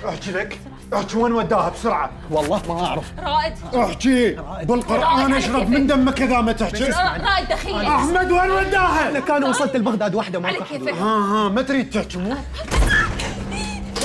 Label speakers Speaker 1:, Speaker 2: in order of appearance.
Speaker 1: احكي لك، احكي وين وداها بسرعه.
Speaker 2: والله ما اعرف.
Speaker 3: رائد
Speaker 1: احكي بالقران اشرب من دمك اذا ما تحكي.
Speaker 3: رائد دخيلي.
Speaker 1: احمد وين وداها؟
Speaker 2: لك انا وصلت لبغداد وحده ما
Speaker 3: على كيفك.
Speaker 1: ها ما تريد تحكي مو؟